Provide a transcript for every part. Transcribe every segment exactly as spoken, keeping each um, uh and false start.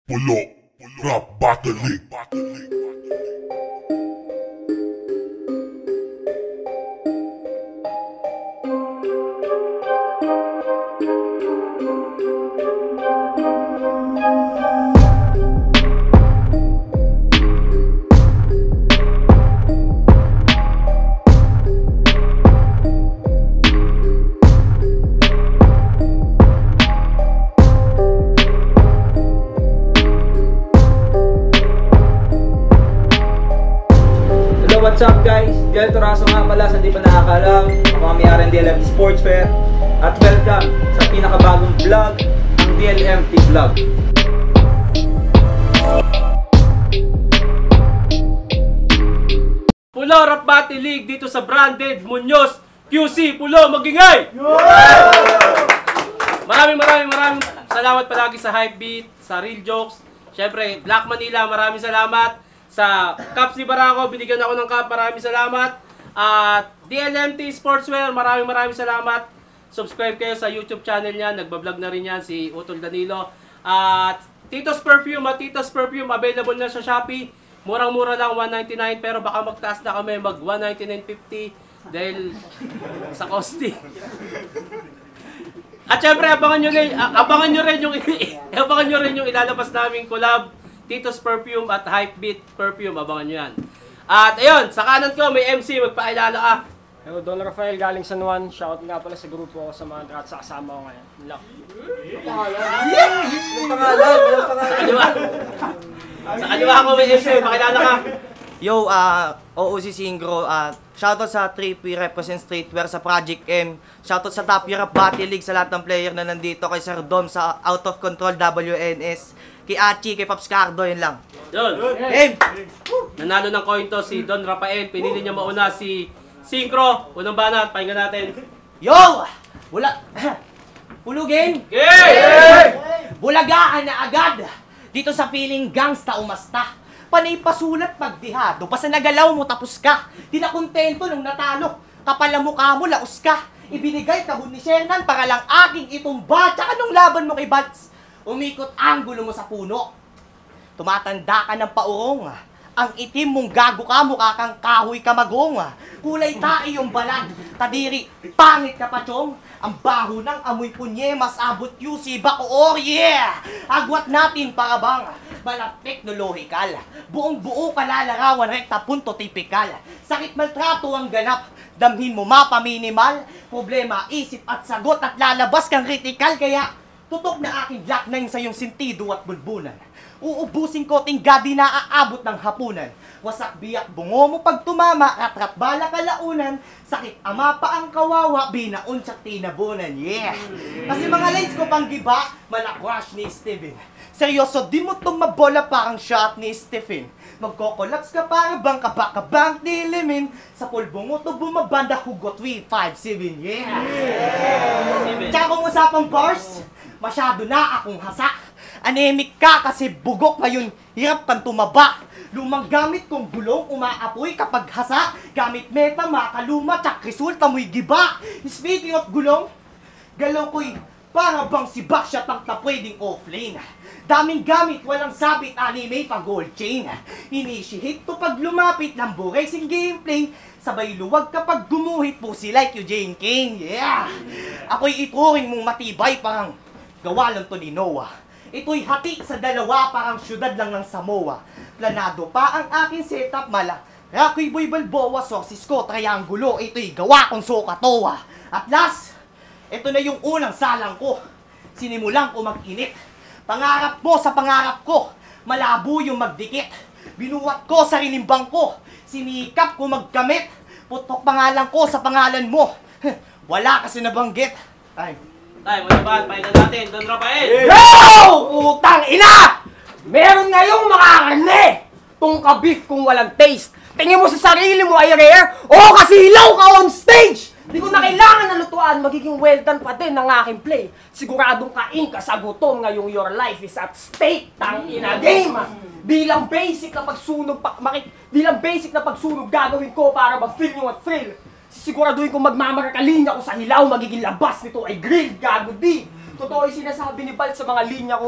Pulo Rap Battle League. What's up guys? Joel Toraso nga pala sa di pa nakakalam. Ako ang may R and D L M T Sports Fair. At welcome sa pinakabagong vlog, ang D L M T Vlog. Pulo Rap Battle League dito sa Branded Muñoz Q C Pulo Magingay! Maraming maraming maraming salamat palagi sa Hypebeat, sa Real Jokes. Siyempre, Black Manila, maraming salamat. Sa Caps ni Barako, binigyan ako ng cup, maraming salamat. At D L M T Sportswear, maraming maraming salamat. Subscribe kayo sa YouTube channel niya, nagbablog na rin yan si Utol Danilo. At Tito's Perfume at Tito's Perfume, available na sa Shopee. Murang-mura lang, one ninety-nine, pero baka magtaas na kami, mag one ninety-nine fifty dahil sa costing. At syempre, abangan nyo rin, abangan nyo rin yung, abangan nyo rin yung ilalabas naming collab. Tito's Perfume at Hypebeat Perfume, abangan nyo yan. At ayun, sa kanan ko may M C, magpakilala ka. Hello, Don Rafael galing San Juan. Shoutout nga pala sa grupo ko sa mga at sa kasama ko ngayon. Lock. Ang pangalan? Ang pangalan? Ang pangalan? Sa kaliwa. Sa kaliwa ko may M C, magpakilala ka. Yo, uh, O O C Singro, uh, shoutout sa three P represent streetwear sa Project M. Shoutout sa Top Europe Battle League sa lahat ng player na nandito. Kay Sir Dom sa Out of Control W N S. Kay Achi, kay Pops Cardo, yun lang. Yun. Game! Nanalo ng coin to si Don Rafael. Pinili niya mauna si Synchro. Unang banat, pakinggan natin. Yo! Bula... Pulugin! Okay! Bulagaan na agad! Dito sa piling gangsta umasta. Panay pasulat pagdihado. Basta nagalaw mo tapos ka. Di na kontento nung natalo. Kapal ang mukha mo, laos ka. Ibinigay kahon ni Shernan para lang aking itumba. Tsaka nung laban mo kay Bats, umikot ang gulo mo sa puno. Tumatanda ka ng paurong. Ang itim mong gago ka, mukha kang kahoy kamagong. Kulay tae yung balag. Kadiri, pangit ka pa chong. Ang baho ng amoy punye, mas abot Q C Bacoor, yeah! Agwat natin para bang balang teknolohikal. Buong buo ka lalarawan, rekta punto tipikal. Sakit maltrato ang ganap, damhin mo mapa minimal. Problema, isip at sagot at lalabas kang kritikal. Kaya tutok na aking Black Nine sa iyong sintido at bulbunan. Uubusin ko ting gabi na aabot ng hapunan. Wasak biyak bungo mo pag tumama, ratrat bala kalaunan. Sakit ama pa ang kawawa, binaon sa tinabunan. Yeah! Kasi mga lines ko pang giba, malakwash ni Steven. Seryoso, di mo itong mabola parang shot ni Stephen. Magkokolaps ka para bang kabakabang nilimin. Sa pulbo mo to bumabanda hugot three five seven. Yeah! Yeah. Tsaka kung usapang bars, masyado na akong hasa. Anemic ka kasi bugok ngayon, hirap kang tumaba. Lumang gamit kong gulong, umaapoy kapag hasa. Gamit meta, makaluma, tsak resulta mo'y giba. Speaking of gulong, galaw ko'y para bang si Backshot ang tapwedeng offlane. Daming gamit, walang sabit, anime pa gold chain. Initiate to pag lumapit, lambo racing gameplay. Sabay luwag kapag gumuhit po si like you Jane Kane. Yeah! Ako'y ituring mong matibay parang gawa lang to ni Noah. Ito'y hati sa dalawa, parang syudad lang ng Samoa. Planado pa ang aking setup, mala. Rakoy Boy Balboa, sources ko, triangulo. Ito'y gawa kong sokatoa. At last, ito na yung unang salang ko. Sinimulan ko mag-init. Pangarap mo sa pangarap ko, malabo yung magdikit. Binuwat ko sa rinimbang ko, sinikap ko magkamit. Putok pangalan ko sa pangalan mo. Wala kasi nabanggit. Ay. Tay, muna ba? Pakinggan natin, Don Rafael. Yo! Putang ina! Meron ngayong mga karne! Tungka beef kung walang taste. Tingin mo sa sarili mo ay rare? O kasi hilaw ka on stage! Di ko na kailangan na lutuan, magiging well done pa din ang aking play. Siguradong kain ka sa gutom ngayong your life is at stake. Tang ina game! Bilang basic na pagsunog, pa, makik, bilang basic na pagsunog gagawin ko para ma-feel yung thrill. Siguraduhin kong magmamarkalinya ko sa hilaw, magiging labas nito ay grill, gago di. Totoo yung sinasabi ni Bal sa mga linya ko.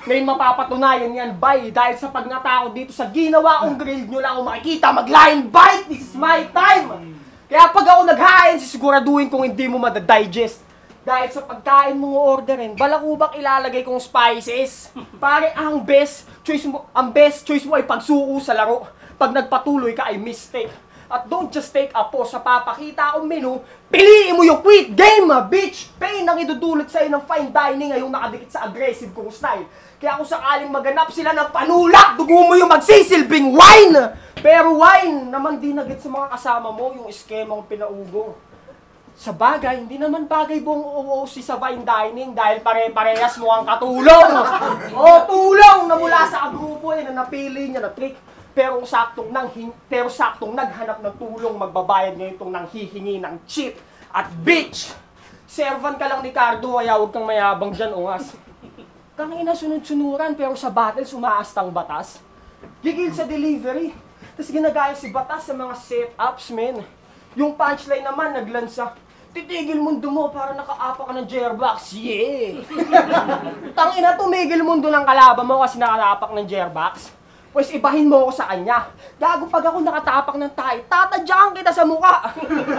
Ngayon mapapatunayan yan, bay, dahil sa pagnatakot dito sa ginawa kong grill nyo lang ako makikita mag-lion bite. This is my time! Kaya pag ako naghain, sisiguraduhin kong hindi mo madadigest. Dahil sa pagkain mong orderin, balakubak ilalagay kong spices. Pare, ang best choice mo, ang best choice mo ay pagsuko sa laro. Pag nagpatuloy ka ay mistake. At don't just take a pause sa papakita akong menu, piliin mo yung quit game, bitch! Pain ang idudulot sa'yo ng fine dining ngayong nakadikit sa aggressive kong style. Kaya kung sakaling maganap sila ng panulak, dugo mo yung magsisilbing wine! Pero wine naman di nagit sa mga kasama mo yung eskemang pinaugo. Sa bagay, hindi naman bagay buong O O C sa fine dining dahil pare-parehas mo ang katulong. O tulong na mula sa grupo eh, na napili niya na trick. Pero saktong nang pero saktong naghanap ng tulong, magbabayad ngayon itong nanghihingi ng chip. At bitch, servant ka lang ni Cardo, kaya huwag kang mayabang dyan, ungas. Kangina sunod-sunuran pero sa battle sumaastang batas. Gigil sa delivery. Tapos ginagaya si batas sa mga setups, men. Yung punchline naman naglansa. Titigil mundo mo para nakaapa ka ng Gearbox. Yeah! Tangina, tumigil mundo ng kalaban mo kasi nakalapak ng Gearbox. Pues ibahin mo ako sa kanya. Gago pag ako nakatapak ng tayo, tatadyakan kita sa mukha.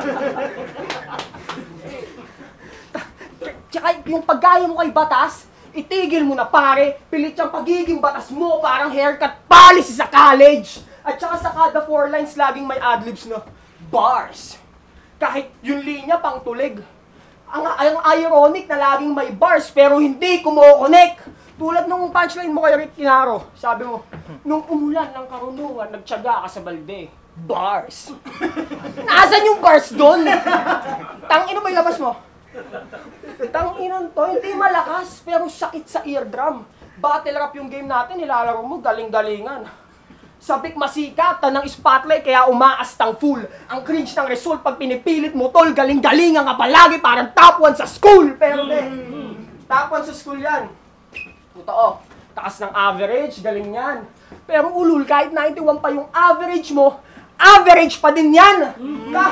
Tsaka yung paggaya mo kay batas, itigil mo na pare. Pilit yung pagiging batas mo, parang haircut policy sa college. At saka sa kada four lines, laging may adlibs na bars. Kahit yung linya pang tulig. Ang, ang ironic na laging may bars pero hindi kumokonek. Tulad nung punchline mo kay Rick Kinaro. Sabi mo, nung umulan ng karunungan, nagtiyaga ka sa balde. Bars. Nasaan yung bars doon? Tangino ba yung labas mo? Tanginan to, hindi malakas pero sakit sa eardrum. Battle rap yung game natin, nilalaro mo, galing-galingan. Sabik masikatan ng spotlight kaya umaastang full. Ang cringe ng result pag pinipilit mo tol, galing-galingan ka palagi parang top one sa school. Pero de, top one sa school yan. Totoo, taas ng average, galing yan. Pero ulul, kahit ninety-one pa yung average mo, average pa din yan. Ka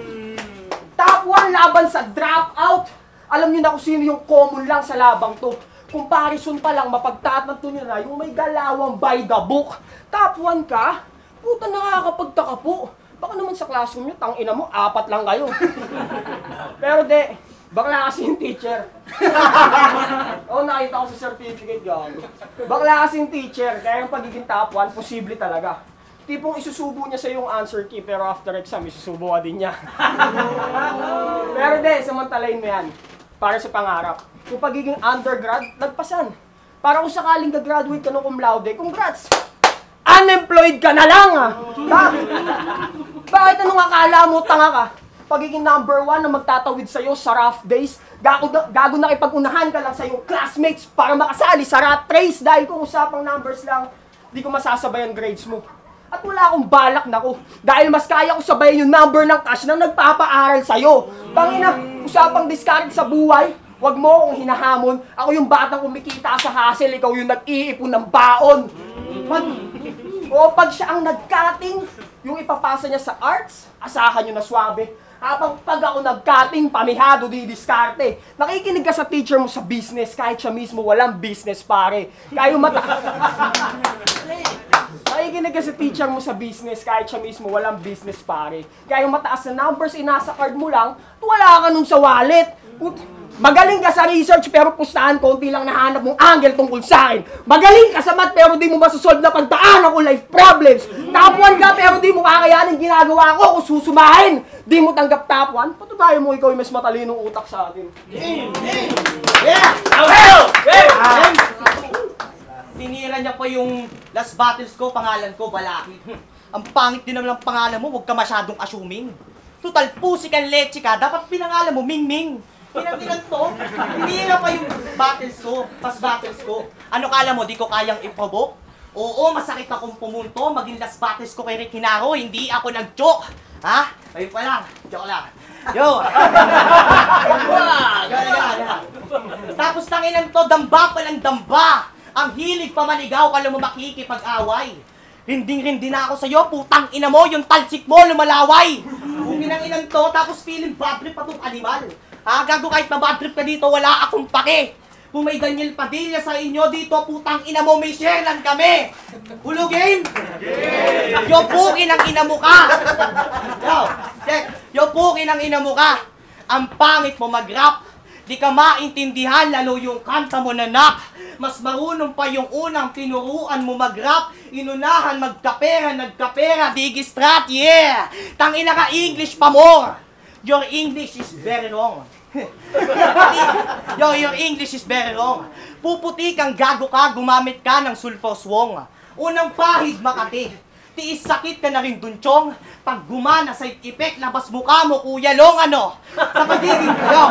top one laban sa dropout. Alam niyo na kung sino yung common lang sa labang to. Comparison pa lang, mapagtatanto nyo na yung may galawang by the book. Top one ka? Puta, nakakapagtaka po. Baka naman sa classroom nyo, tangina mo, apat lang kayo. Pero de, bakla kasi yung teacher. Oo, nakita ko sa certificate gago. Bakla kasi yung teacher, kaya yung pagiging top one, posible talaga. Tipong isusubo niya sa yung answer key, pero after exam, isusubo ka din niya. Pero de, samantalayin mo yan. Para sa pangarap. Kung pagiging undergrad, nagpasan. Para kung sakaling gagraduate ka ng cum laude, congrats! Unemployed ka na lang ah! Ha? Bakit anong akala mo, tanga ka? Pagiging number one na magtatawid sa'yo sa rough days, gago na, gago na kipag-unahan ka lang sa iyong classmates para makasali sa rat race dahil kung usapang numbers lang, di ko masasabayan grades mo. At wala akong balak na ko dahil mas kaya ko sabayan yung number ng cash na nagpapaaral sa'yo. Tangina, usapang discard sa buhay, wag mo akong hinahamon. Ako yung batang kumikita sa hustle, ikaw yung nag-iipon ng baon. Pag, o pag siya ang nag-cutting, yung ipapasa niya sa arts, asahan nyo na swabe. Habang pag ako nag-cutting, pamihado di diskarte. Nakikinig ka sa teacher mo sa business, kahit siya mismo walang business pare. Kayo mata... Nakikinig ka sa teacher mo sa business, kahit siya mismo walang business pare. Kaya yung mataas na numbers, inasa card mo lang, wala ka nun sa wallet. Put, magaling ka sa research pero pustahan, konti lang nahanap mong angle tungkol sa akin. Magaling ka sa math pero di mo masasolve na pagdaanan ko life problems. Top one ka pero di mo kakayanin ginagawa ko kung susumahin. Di mo tanggap top one, patunayan mo ikaw yung mas matalinong utak sa atin. Yeah! Well! Well! Tinira niya pa yung last battles ko, pangalan ko, Balakid. Ang pangit din naman ang pangalan mo, huwag ka masyadong assuming. Total, pusi ka, leche ka, dapat pinangalan mo, Ming Ming. Pinangilan to, tinira pa yung battles ko, past battles ko. Ano kala mo, di ko kayang iprovoke? Oo, masakit akong pumunto, maging last battles ko kay Rick Hinaro, hindi ako nag-joke. Ha? Ayun pa lang, joke lang. Yo! Tapos tanginan to, damba pa ng damba. Ang hilig pa manigaw, kala mo makikipag-away. Rinding-rindi na ako sa'yo, putang ina mo, yung talsik mo lumalaway. Kung inang-inan to, tapos feeling bad trip pa tong animal. Ha, gago kahit na bad trip ka dito, wala akong pake. Kung may Daniel Padilla sa inyo dito, putang ina mo, may share lang kami. Hulo game? Game! Yo, pukin ang ina mo ka. Yo, check. Yo, pukin ang ina mo ka. Ang pangit mo mag-rap. Di ka maintindihan, lalo yung kanta mo na nak. Mas marunong pa yung unang tinuruan mo mag-rap. Inunahan, magkapera, nagkapera, digistrat, yeah! Tangina ka, English pa more. Your English is very wrong. Yo, your English is very wrong. Puputi kang gago ka, gumamit ka ng sulfoswong. Unang pahid, Makati. Tiis sakit ka na rin dun, Chong. Pag gumana sa effect, labas mukha mo, Kuya Long, ano? Sa pagiging, yo,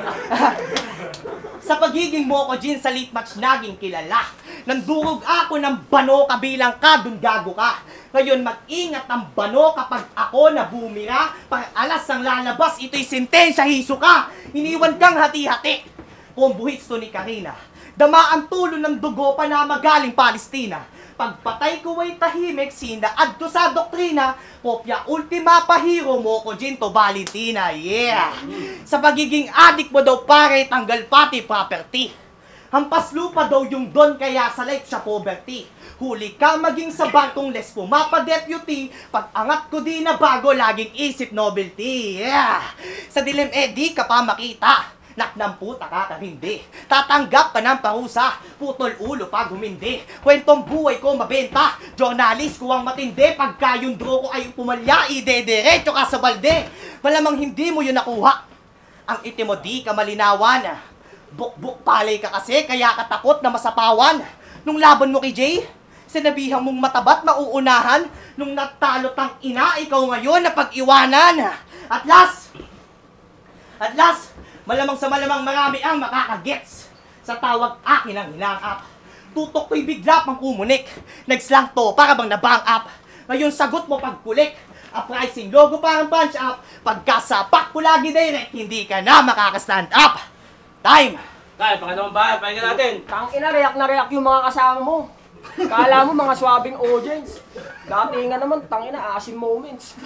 sa pagiging mo ko, Jin, sa late match naging kilala. Nandurog ako ng bano kabilang ka, dun gago ka. Ngayon, mag-ingat ang bano kapag ako na bumira. Pag alas ang lalabas, ito'y sentensya, hiso ka. Iniwan kang hati-hati. Kung buhits to ni Karina. Dama ang tulo ng dugo pa na magaling Palestina. Pagpatay ko ay tahimik, sinaad ko sa doktrina. Kopya ultima pa hero mo ko, Jinto Valentina, yeah! Sa pagiging adik mo daw pare, tanggal pati property. Hampas lupa daw yung don, kaya sa life siya poverty. Huli ka maging sa barkong les pumapa-deputy. Pag angat ko di na bago, laging isip novelty, yeah! Sa dilim eh, di ka pa makita. Nak ng puta ka ka hindi. Tatanggap ka ng parusa. Putol ulo pag humindi. Kwentong buhay ko mabenta. Journalist ko ang matindi. Pagka yung draw ko ay pumalya, ide-diretso ka sa balde. Malamang hindi mo yun nakuha. Ang itim mo di ka malinawan. Buk-buk palay ka kasi, kaya katakot na masapawan. Nung laban mo kay Jay, sinabihan mong matabat mauunahan. Nung natalo tang ina, ikaw ngayon na pag-iwanan. At last, at last, malamang sa malamang marami ang makakagets sa tawag akin ang hinang-up. Tutok ko'y bigla pang kumunik. Nagslang to para bang nabang up. Ngayon sagot mo pagkulik. Uprising logo parang punch up. Pagkasapak ko lagi direct, hindi ka na makakastand up. Time! Kaya, pangalawang bahay, pahinga natin. Tangina, react na react yung mga kasama mo. Kala mo mga swabbing audience. Dati nga naman, tangina, asim moments.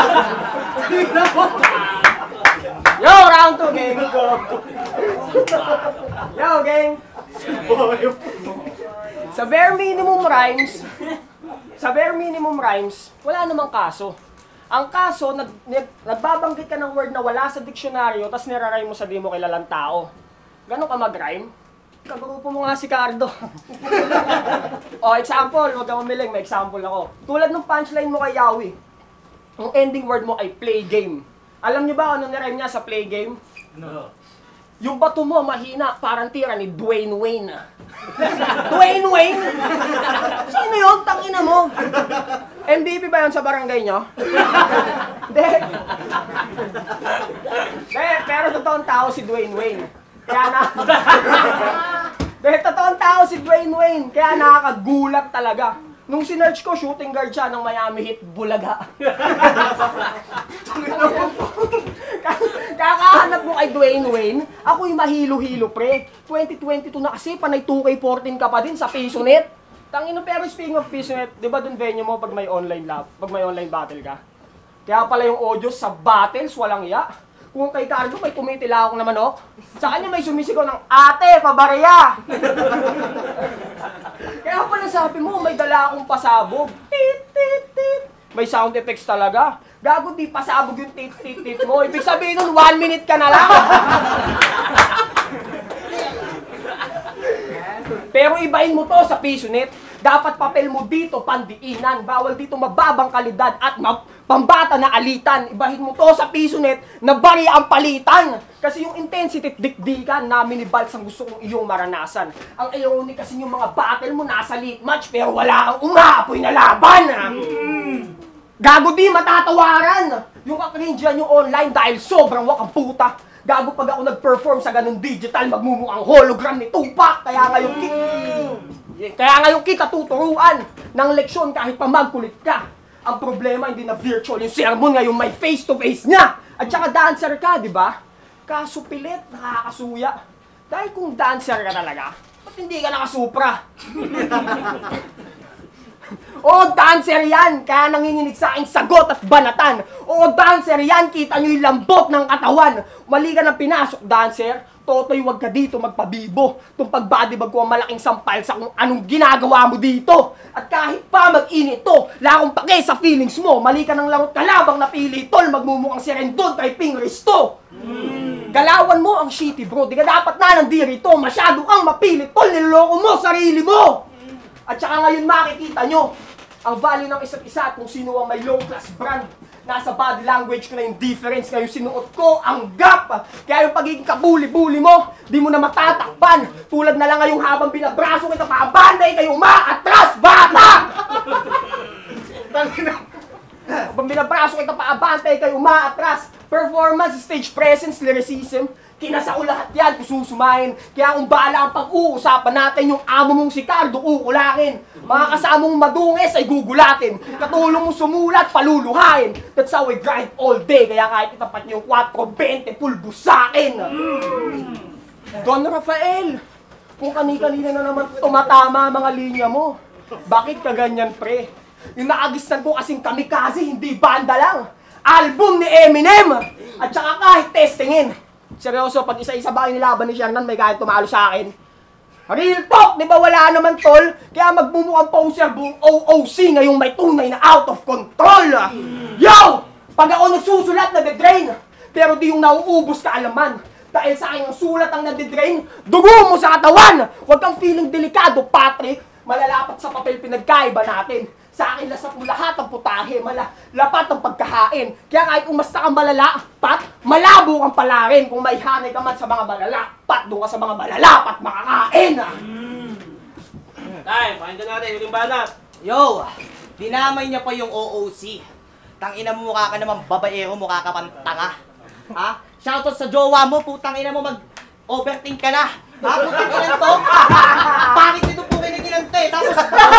Yo, round two, gang. Go. Yo, gang. Sa bare minimum rhymes, sa bare minimum rhymes, wala namang kaso. Ang kaso, nag, nag, nagbabanggit ka ng word na wala sa diksyonaryo, tapos nirarhyme mo sa di mo kilalang tao. Ganon ka mag-rhyme? Kagrupo mo nga si Cardo. O, example, huwag kang umiling, may example ako. Tulad ng punchline mo kay Yawi, ang ending word mo ay play game. Alam niyo ba ano nirhyme niya sa play game? No. Yung bato mo mahina, parang tira ni Dwayne Wayne. Dwayne Wayne? Sino yun? Tangina mo. M V P ba yun sa barangay nyo? Hindi. Hindi, pero totoong tao si Dwayne Wayne. Kaya na... Hindi, totoong tao si Dwayne Wayne. Kaya nakakagulat talaga. Nung sinerch ko, shooting guard siya ng Miami Heat, Bulaga. Kakahanap mo kay Dwayne Wayne, ako'y mahilo-hilo pre. twenty twenty-two na kasi, panay two K fourteen ka pa din sa PisoNet. Tangino, pero speaking of PisoNet, di ba dun venue mo pag may online lab, pag may online battle ka? Kaya pala yung audio sa battles, walang iya. Kung kay Carlo, may tumitila akong na manok. Sa kanya may sumisigaw ng, ate, pabarya! Kaya pala sabi mo, may dala akong pasabog. Tit, tit, tit. May sound effects talaga. Gago, di pasabog yung tit, tit, tit mo. Ibig sabihin nun, one minute ka na lang. Pero ibahin mo to sa PisoNet. Dapat papel mo dito pandiinan. Bawal dito mababang kalidad at ma pambata na alitan. Ibahin mo to sa PisoNet na bari ang palitan. Kasi yung intensity at dikdikan namin ni Balz ang gusto kong iyong maranasan. Ang irony kasi yung mga battle mo nasa late match pero wala kang umaapoy na laban. Mm. Gago di matatawaran. Yung kakrindian yung online dahil sobrang wakang puta. Gago pag ako nag-perform sa ganung digital, magmumukhang hologram ni Tupac. Kaya ngayon, ki- kaya ngayon kita tuturuan ng leksyon kahit pa magkulit ka. Ang problema, hindi na virtual yung sermon, ngayon may face-to-face niya. At saka dancer ka, di ba? Kaso pilit, nakakasuya. Dahil kung dancer ka talaga, ba't hindi ka nakasupra? Oo, dancer yan! Kaya nanginginig sa aking sagot at banatan. Oo, dancer yan! Kita nyo yung lambot ng katawan. Mali ka ng pinasok, dancer. Totoy, wag ka dito magpabibo. Itong pagbadibag ko ang malaking sampal sa kung anong ginagawa mo dito. At kahit pa mag-init to, lakong pake sa feelings mo. Mali ka ng langot kalabang napili, tol. Magmumukhang si Rendon kay Ping Risto. Mm. Galawan mo ang shitty, bro. Di ka dapat na nandirito. Masyado kang mapilit, tol. Niloloko mo sarili mo. At saka ngayon makikita nyo ang value ng isa't isa at kung sino ang may low-class brand. Nasa body language ko na yung difference. Ngayon sinuot ko ang gap. Kaya yung pagiging kabuli-buli mo, di mo na matatakpan. Tulad na lang ngayong habang binabraso kita pa, banday kayo umaatras, bata! Habang binabraso kita pa, bantay kayo umaatras. Performance, stage presence, lyricism, kinasa ko lahat yan kung susumahin. Kaya kung bahala ang pag-uusapan natin, yung amo mong si Cardo ukulakin. Mga kasamong madungis ay gugulatin. Katulong mong sumulat, paluluhain. That's how we grind all day. Kaya kahit itapat niyo yung four twenty, pulbus sa akin. Mm. Don Rafael, kung kani-kanina na naman tumatama mga linya mo, bakit ka ganyan, pre? Yung nakagistan ko kasing kamikaze, hindi banda lang. Album ni Eminem! At saka kahit testingin. Seryoso, pag isa-isa ba kayo nilaban ni Shernan, may kahit tumalo sa akin. Real talk, di ba wala naman, tol? Kaya magmumukhang poser buong O O C ngayong may tunay na out of control. Yo! Pag ako nagsusulat, nade-drain. Pero di yung nauubos ka alaman. Dahil sa akin ang sulat ang nade-drain, dugo mo sa katawan! Huwag kang feeling delikado, Patrick. Malalapat sa papel pinagkaiba natin. Sa akin lasap mo lahat ang putahe, malapat ang pagkahain. Kaya kahit umasta kang malalapat, malabo kang palarin. Kung may hanay ka man sa mga malalapat, doon ka sa mga malalapat makakain. Mm. Tay, pakinggan natin, huling banat. Yo, dinamay niya pa yung O O C. Tangina mo, mukha ka naman babaero, mukha ka pang tanga. Ha? Shoutout sa jowa mo, putang ina mo, mag-overthink ka na. Ha? Putang ina to? Bakit ito po kinikilan to eh? Tapos,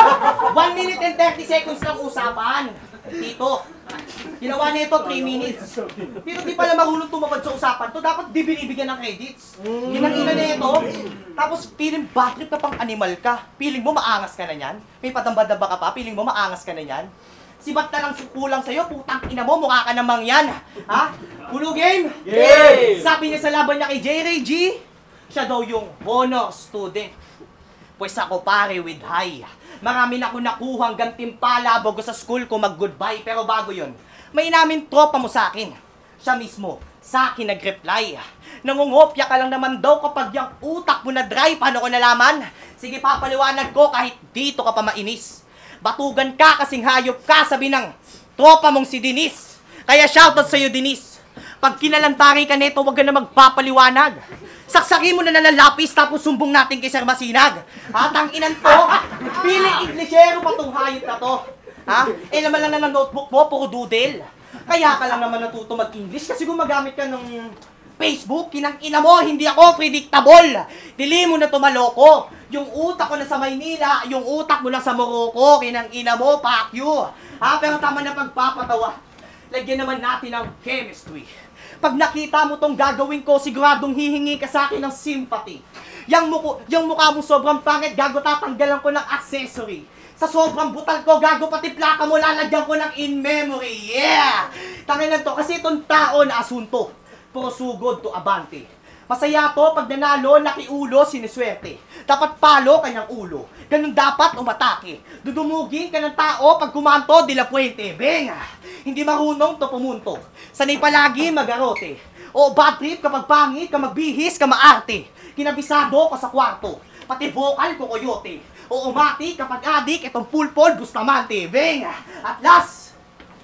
one minute and thirty seconds lang usapan. Tito, ginawa nito three minutes. Pero di pala marunong tumapad sa usapan to, dapat di binibigyan ng credits. Yun ang ina nito. Tapos, feeling bad trip ka pang animal ka. Feeling mo maangas ka na yan? May patambad-daba ka pa, feeling mo maangas ka na yan? Sibat na lang kulang sa'yo, putang ina mo, mukha ka namang yan. Ha? Ulo game? Game! Sabi niya sa laban niya kay J Ray G, siya daw yung honor student. Pues ako pare with high. Marami na ako nakuhang gantimpala bago sa school ko mag-goodbye. Pero bago yun, may namin tropa mo sa akin. Siya mismo, sa akin nag-reply. Nangungopya ka lang naman daw kapag yung utak mo na dry. Paano ko nalaman? Sige, papaliwanag ko kahit dito ka pa mainis. Batugan ka kasing hayop ka, sabi ng tropa mong si Denise. Kaya shoutout sa'yo, Denise. Pag kinalantari ka neto, huwag ka na magpapaliwanag. Saksakin mo na na ng lapis tapos sumbong natin kay Sir Masinag. Ha? Tanginan to. Piling Inglesero pa tong hayop na to. Ha? Eh naman lang na ng notebook mo, puro doodle. Kaya ka lang naman natuto mag-English kasi gumagamit ka ng Facebook. Kinang-ina mo, hindi ako predictable. Dili mo na tumaloko. Yung utak ko na sa Maynila, yung utak mo na sa Morocco. Kinang-ina mo, fuck you. Ha? Pero tama na pagpapatawa. Lagyan naman natin ng chemistry. Pag nakita mo tong gagawin ko, siguradong hihingi ka sa akin ng sympathy. Yang, muko, yung mukha mo sobrang pangit, gago tatanggalan ko ng accessory. Sa sobrang butal ko, gago pati plaka mo, lalagyan ko ng in memory. Yeah! Tanginan to, kasi itong tao na asunto. Puro sugod to abante. Masaya to, pag nanalo, nakiulo, siniswerte. Dapat palo kanyang ulo. Ganun dapat umatake. Dudumugin ka ng tao, pag kumanto, di la puente. Benga! Hindi marunong to pumunto. Sanay palagi magarote. O bad trip kapag pangit, ka magbihis, ka maarte. Kinabisado ko sa kwarto. Pati vocal ko koyote. O umati kapag adik, itong pulpol, bustamante. Benga! At last,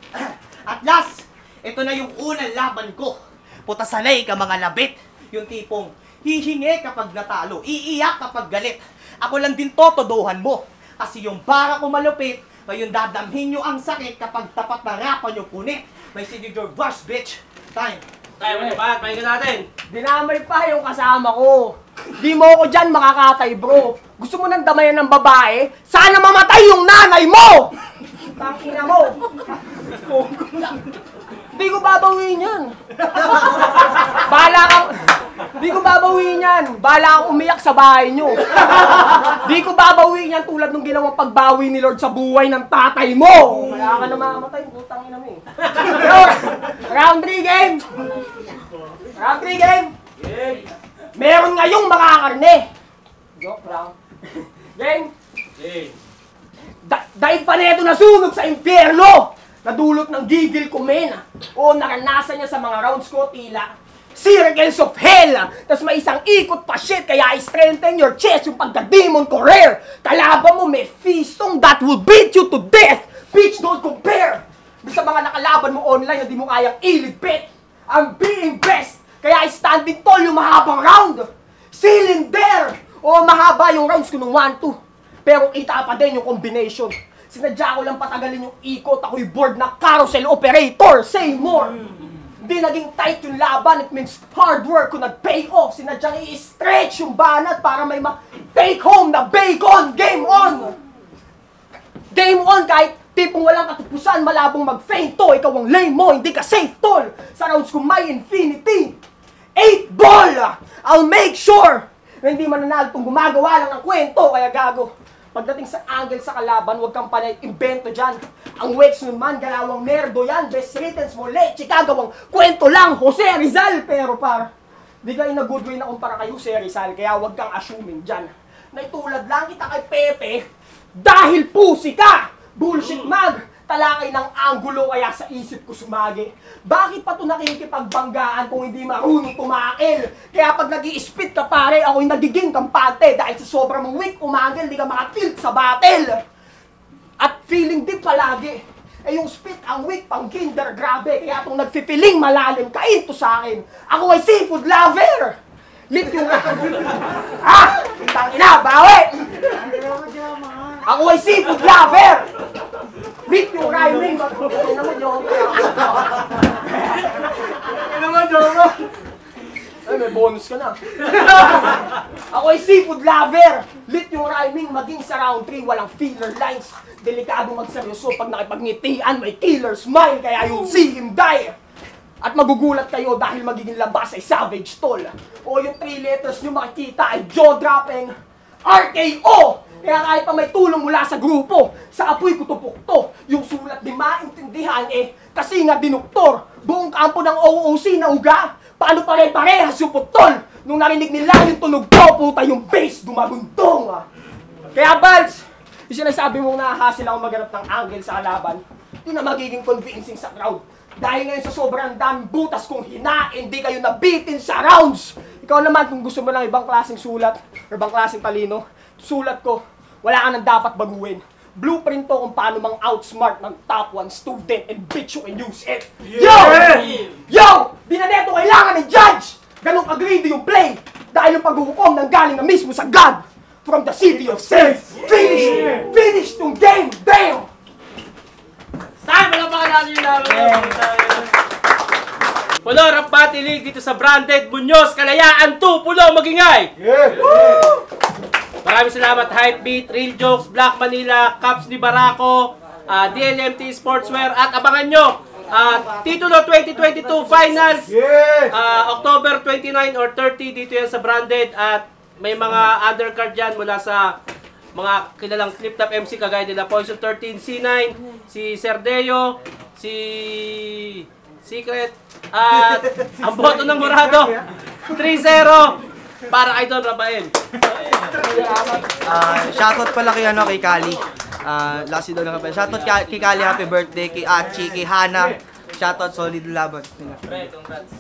at last, ito na yung unang laban ko. Puta sanay ka mga labit. Yung tipong hihingi kapag natalo, iiyak kapag galit. Ako lang din totodohan mo. Kasi yung para ko malupit, ngayon dadamhin nyo ang sakit kapag tapat na rapan nyo punit. May sige your brush, bitch. Time. Tay, huling banat, pakinggan natin. Dinamay pa yung kasama ko. Di mo ako dyan makakatay, bro. Gusto mo nang damayan ng babae? Sana mamatay yung nanay mo! Tangina mo! Di ko babawiin yan. Bahala kang... Di ko babawiin yan. Bahala kang umiyak sa bahay nyo. Di ko babawiin yan tulad nung ginawang pagbawi ni Lord sa buhay ng tatay mo. Kaya ka na mamamatay, putang ina mo eh. Pero, round three game! Round three game! meron ngayong makakarne. Joke lang. Gang, da dahil pa neto nasunog sa impyerno, nadulot ng gigil ko, men. O naranasan niya sa mga rounds ko, tila circles of hell. Tapos may isang ikot pa, shit, kaya i-strengthen your chest yung pagka-demon ko rare. Kalaban mo may feastong that will beat you to death. Bitch, don't compare. Sa mga nakalaban mo online na di mo kayang iligpit. I'm being best, kaya i-standing tall yung mahabang round. Cylinder! O mahaba yung rounds ko nung one two. Pero kita pa din yung combination. Sinadya ko lang patagalin yung ikot. Ako'y board na carousel operator. Say more! Di naging tight yung laban, it means hard work ko nag-pay off. Sinadyang i-stretch yung banat para may ma-take home na bacon. Game on! Game on kahit tipong walang katupusan, malabong mag-feint to. Ikaw ang lame mo, hindi ka safe tol. Sa rounds ko may infinity. Eight ball! I'll make sure na hindi mananalo itong gumagawa lang ng kwento. Kaya gago, pagdating sa angle sa kalaban, huwag kang panay invento dyan. Ang Wex nun man, galawang merdo yan. Best writtens mo, leche, kagawang kwento lang, Jose Rizal. Pero par, di ka in a good way na kumpara kay Jose Rizal, kaya huwag kang assuming dyan. Naitulad lang kita kay Pepe, dahil pusi ka! Bullshit mag! Talakay ng anggulo kaya sa isip ko sumagi. Bakit pa ito nakikipagbanggaan kung hindi marunong tumakil? Kaya pag nag-i-spit ka pare, ako'y nagiging kampante dahil sa sobrang mong weak umagil, di ka makatilt sa battle. At feeling din palagi, eh yung spit ang weak pang kinder, grabe. Kaya itong nagpipiling malalim, kain to sa akin. Ako ay seafood lover! Lit yung... ah! Tangina, bawi! Ako ay seafood lover! Lit yung rhyming! Ano naman yung... Ano naman yung... Ay, may bonus ka na. Ako ay seafood lover! Lit yung rhyming, maging sa round three, walang filler lines. Delikado magseryoso pag nakipagnitian, may killer smile, kaya you'll see him die. At magugulat kayo dahil magiging labas ay savage tol. O yung three letters nyo makikita ay jaw-dropping R K O! Kaya kahit pa may tulong mula sa grupo, sa apoy kutupok to. Yung sulat di maintindihan eh, kasi nga dinuktor. Buong kampo ng O O C na uga. Paano pare-parehas yung putol? Nung narinig nila yung tunog ko, puta yung bass dumagundong. Kaya Balz, yung sinasabi mong nahahasil ako maganap ng angle sa kalaban, yun na magiging convincing sa crowd. Dahil ngayon sa sobrang daming butas kong hinain, di kayo nabitin sa rounds. Ikaw naman kung gusto mo ng ibang klaseng sulat, or ibang klaseng talino, sulat ko, wala ka nang dapat baguhin. Blueprint to kung paano mang outsmart ng top one student and bitch you can use it. Yo! Yo! Di na neto kailangan ni Judge! Ganong agree yung play. Dahil yung paghuhukom nang galing na mismo sa God. From the city of sins. Finish! Finish tong game! Damn! Saan? Malapakan natin yung laban. Pulo, Rap Battle League dito sa Branded Muñoz, Kalayaan two, Pulo, Magingay! Yeah! Maraming salamat Hypebeat, Real Jokes, Black Manila, Caps ni Barako, uh, D L M T Sportswear, at abangan nyo uh, Titulo twenty twenty-two Finals, uh, October twenty-nine or thirty, dito yan sa Branded, at may mga undercard dyan mula sa mga kilalang flip-top M C kagaya nila Poison thirteen, C nine, si Serdeo, si Secret, at ang boto ng Morado, three zero para kay Don Rafael. Uh, shoutout pala kay, ano, kay Kali. Uh, last si Don Rafael. Shoutout kay, kay Kali, happy birthday, kay Achi, kay Hana. Shoutout, solid laban. Pre, congrats.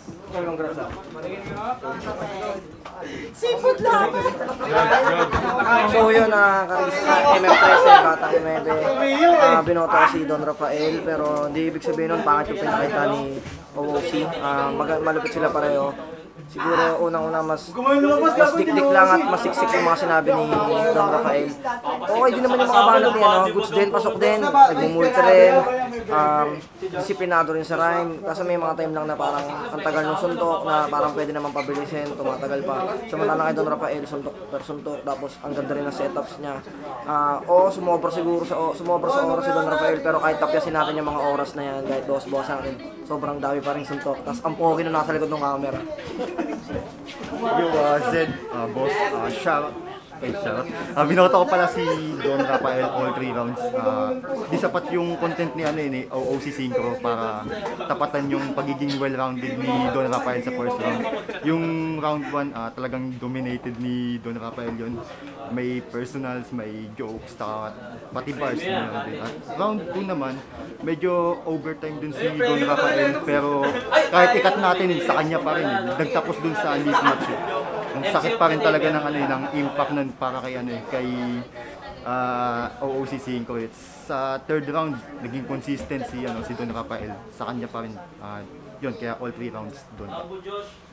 Seafood laban! So yun, uh, karista, M M thirteen, Batang nine, uh, binoto ko si Don Rafael, pero hindi ibig sabihin nun, pangit yung pinakita ni O O C. Uh, malupit sila pareho. Siguro unang-una mas mas dikdik lang at mas siksik yung mga sinabi ni Don Rafael. Okay din naman yung mga banat niya, no? Goods din, pasok din, nagmumulti rin, um, disiplinado rin sa rhyme. Kasi may mga time lang na parang ang tagal ng suntok na parang pwede naman pabilisin, tumatagal pa. Samantala kay Don Rafael, suntok per suntok, tapos ang ganda rin ng setups niya. Uh, oo, sumobra siguro sa, o, sumobra sa oras si Don Rafael, pero kahit tapyasin natin yung mga oras na yan, kahit dos-boss natin, sobrang dami pa rin suntok. Tapos ang pogi na nasa likod ng camera. Yo, uh, Zed, uh, boss, uh, shout, Ay, charot. Ah, binoto ko pala si Don Rafael all three rounds. Ah, di sapat yung content ni ano ni O O C Synchro para tapatan yung pagiging well-rounded ni Don Rafael sa first round. Yung round one, ah, talagang dominated ni Don Rafael yun. May personals, may jokes, taka, pati bars. Yun, din. At round two naman, medyo overtime dun si Don Rafael pero kahit ikat natin sa kanya pa rin. Eh. Nagtapos dun sa league match. Eh. Ang sakit pa rin talaga ng ano eh, ng impact nun para kay ano eh, kay uh, O O C Synchro. Sa third round, naging consistent si ano si Don Rafael. Sa kanya pa rin. Uh, yun, kaya all three rounds doon.